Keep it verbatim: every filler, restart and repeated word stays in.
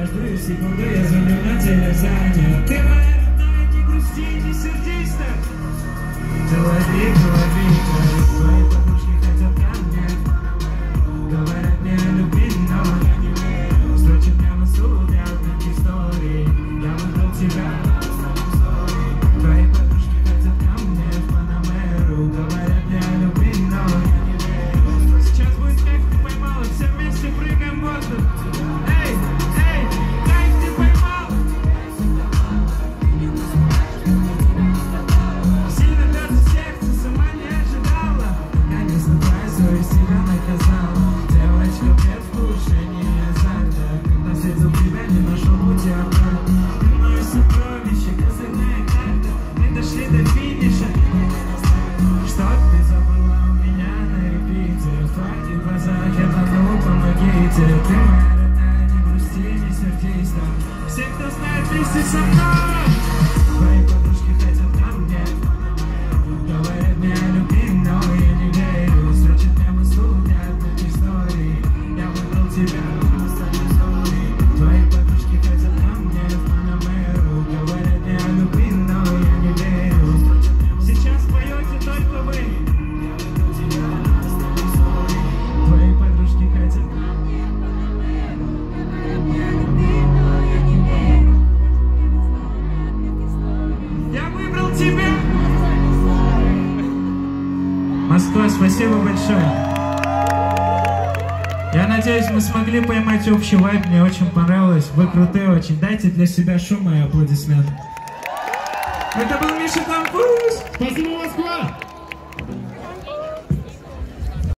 каждую секунду я звоню на телефоне. Ты моя родная, не грусти, не сердись так. Ты лови, лови, твои подружки хотят ко мне. Говорят мне о любви, но я не верю. Строчат прямо судья в таких историй. Я выбрал тебя. Твои подружки хотят ко мне в Панамеру. Говорят мне о любви, но я не верю. Сейчас будет кайф, ты поймала, все вместе прыгаем в воздух. Эй, эй, кайф, ты поймал. Сильно даже сердце сама не ожидала. Конечно, твоя совесть себя наказала. Девочка, предвкушение азарта. Когда встретил тебя, не нашел пути обратно. Ты мое сокровище, козырная карта. Мы дошли до финиша. Что ты забыла у меня на репите? В твоих глазах я тону, помогите. Ты моя родная, не грусти, не сердись так. Все, кто знает, вместе со мной. Твои подружки хотят ко мне. Говорят мне о любви, но я не верю. Строчат прямо судья от таких историй. Я выбрал тебя, оставлю зори. Твои подружки хотят ко мне в Панамеру. Говорят мне о любви, но я не верю. Сейчас поете только вы. Я выбрал тебя, оставлю зори. Твои подружки хотят ко мне в Панамеру. Говорят мне о любви, но я не верю. Я выбрал тебя. Москва, спасибо большое. Я надеюсь, мы смогли поймать общий вайб, мне очень понравилось. Вы крутые очень. Дайте для себя шума и аплодисменты. Это был Миша Тампус. Спасибо, Москва!